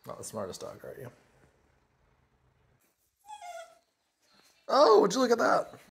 Not the smartest dog, are you? Oh, would you look at that?